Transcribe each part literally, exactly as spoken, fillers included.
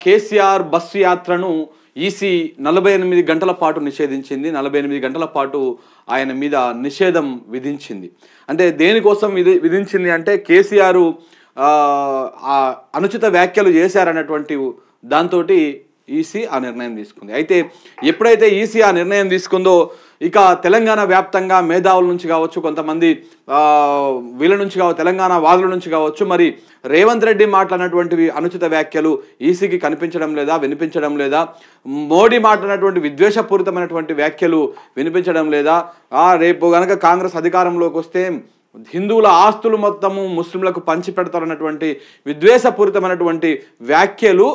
KCR bus యాత్రను EC నలభై ఎనిమిది గంటల పాటు నిషేధించింది. నలభై ఎనిమిది గంటల పాటు ఆయన మీద నిషేధం విధించింది. అంటే దేనికోసం విధి విధించింది అంటే కేసీఆర్ అనుచిత వ్యాఖ్యలు చేశారన్నటువంటి దాంతో ఈసీ ఆ నిర్ణయం తీసుకుంది. అయితే ఎప్పుడైతే ఈసీ ఆ నిర్ణయం తీసుకుందో ఇక తెలంగాణ వ్యాప్తంగా మేధావుల నుంచి కావచ్చు, కొంతమంది వీళ్ళ నుంచి కావచ్చు, తెలంగాణ వాదుల నుంచి కావచ్చు, మరి రేవంత్ రెడ్డి మాట్లాడినటువంటివి అనుచిత వ్యాఖ్యలు ఈసీకి కనిపించడం లేదా, వినిపించడం లేదా, మోడీ మాట్లాడినటువంటి విద్వేషపూరితమైనటువంటి వ్యాఖ్యలు వినిపించడం లేదా, రేపు గనక కాంగ్రెస్ అధికారంలోకి వస్తే హిందువుల ఆస్తులు మొత్తము ముస్లింలకు పంచి పెడతారన్నటువంటి విద్వేషపూరితమైనటువంటి వ్యాఖ్యలు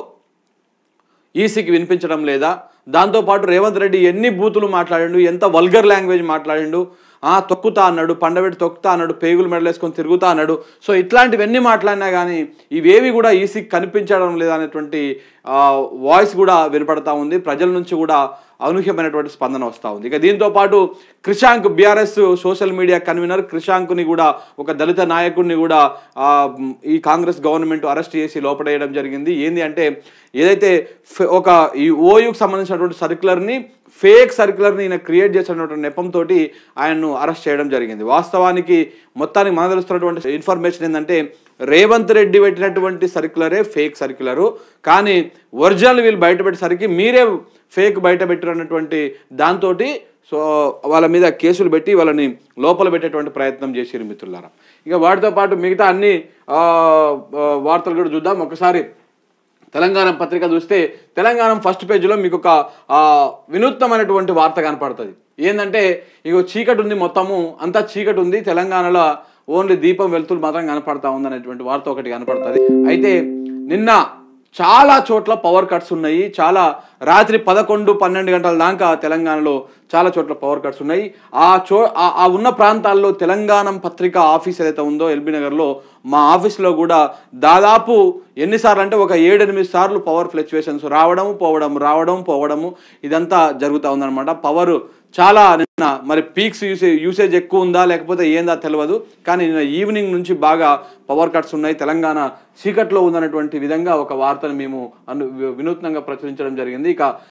ఈసీకి వినిపించడం లేదా, దాంతోపాటు రేవంత్ రెడ్డి ఎన్ని బూతులు మాట్లాడిండు, ఎంత వల్గర్ లాంగ్వేజ్ మాట్లాడిండు, తొక్కుతా అన్నాడు, పండబెట్టి తొక్కుతా అన్నాడు, పేగులు మెడలేసుకొని తిరుగుతా అన్నాడు. సో ఇట్లాంటివన్నీ మాట్లాడినా కానీ ఇవేవి కూడా ఈసీకి కనిపించడం లేదా అనేటువంటి వాయిస్ కూడా వినపడతా ఉంది. ప్రజల నుంచి కూడా అనూహ్యమైనటువంటి స్పందన వస్తూ ఉంది. ఇక దీంతో పాటు Krishank, BRS social media convener క్రిషాంక్ని కూడా, ఒక దళిత నాయకుడిని కూడా ఈ కాంగ్రెస్ గవర్నమెంట్ అరెస్ట్ చేసి లోపడేయడం జరిగింది. ఏంది అంటే ఏదైతే ఒక ఈ ఓయూకి సంబంధించినటువంటి సర్క్యులర్ని, ఫేక్ సర్క్యులర్ని ఈయన క్రియేట్ చేసినటువంటి నెపంతో ఆయన్ను అరెస్ట్ చేయడం జరిగింది. వాస్తవానికి మొత్తానికి మనకు తెలుస్తున్నటువంటి ఇన్ఫర్మేషన్ ఏంటంటే రేవంత్ రెడ్డి పెట్టినటువంటి సర్క్యులరే ఫేక్ సర్క్యులరు, కానీ ఒరిజినల్ వీళ్ళు బయటపెట్టేసరికి మీరే ఫేక్ బయట పెట్టినటువంటి దాంతో సో వాళ్ళ మీద కేసులు పెట్టి వాళ్ళని లోపల పెట్టేటువంటి ప్రయత్నం చేసిరు మిత్రులారా. ఇక వాటితో పాటు మిగతా అన్ని వార్తలు కూడా చూద్దాం. ఒకసారి తెలంగాణ పత్రిక చూస్తే తెలంగాణ ఫస్ట్ పేజీలో మీకు ఒక వినూత్నమైనటువంటి వార్త కనపడుతుంది. ఏంటంటే ఇక చీకటి ఉంది, మొత్తము అంతా చీకటి ఉంది, తెలంగాణలో ఓన్లీ దీపం వెలుతురు మాత్రం కనపడతా ఉంది అనేటువంటి వార్త ఒకటి కనపడుతుంది. అయితే నిన్న చాలా చోట్ల పవర్ కట్స్ ఉన్నాయి. చాలా రాత్రి పదకొండు పన్నెండు గంటల దాకా తెలంగాణలో చాలా చోట్ల పవర్ కట్స్ ఉన్నాయి. ఆ చో ఆ ఉన్న ప్రాంతాల్లో తెలంగాణ పత్రిక ఆఫీస్ ఏదైతే ఉందో ఎల్బీ నగర్లో, మా ఆఫీస్లో కూడా దాదాపు ఎన్నిసార్లు అంటే ఒక ఏడెనిమిది సార్లు పవర్ ఫ్లక్చువేషన్స్ రావడం పోవడం రావడం పోవడము ఇదంతా జరుగుతూ ఉందన్నమాట. పవర్ చాలా నిన్న మరి పీక్స్ యూసే యూసేజ్ ఎక్కువ ఉందా లేకపోతే ఏందా తెలియదు, కానీ నిన్న ఈవినింగ్ నుంచి బాగా పవర్ కట్స్ ఉన్నాయి. తెలంగాణ చీకట్లో ఉందన్నటువంటి విధంగా ఒక వార్తను మేము అను వినూత్నంగా ప్రచురించడం జరిగింది. ఇక